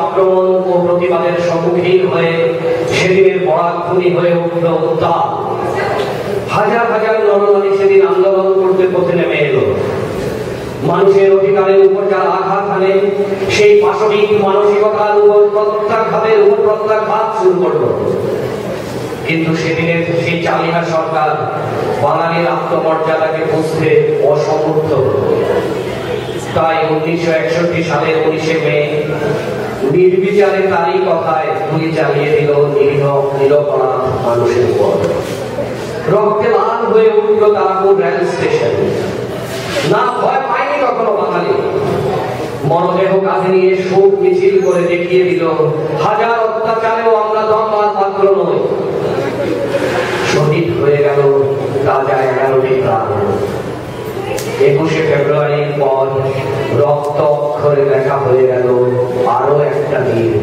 আক্রমণ ও প্রতিবাদের সম্মুখীন হয়ে সেদিনের পরাক্রমী হয়ে উঠল উত্তাল। হাজার হাজার নরনারী সেদিন আন্দোলন করতে পথে নেমে এলো। মানুষের অধিকারের উপর যার আঘাত হানে সেই পাশবিক মানসিকতার উপর প্রত্যাঘাত শুরু করলো। কিন্তু সেদিনের সেই চালিহা সরকার বাঙালির আত্মমর্যাদাকে বুঝতে অসমর্থ। তাই 1961 সালের 19 মে নির্বিচারে তারই কথায় গুলি চালিয়ে দিল নিরীহ নিরপরাধ মানুষের উপর। রক্তে লাল হয়ে উঠল তারাপুর রেল স্টেশন। না ভয় পায়নি কখনো বাঙালি। মরদেহ কাঁধে নিয়ে শোক মিছিল করে দেখিয়ে দিল হাজার অত্যাচারেও আমরা দমবার পাত্র নই। শহীদ হয়ে গেল তাজা 11টি প্রাণ। 21 ফেব্রুয়ারির পর রক্ত অক্ষরে লেখা হয়ে গেল আরো একটা দিন।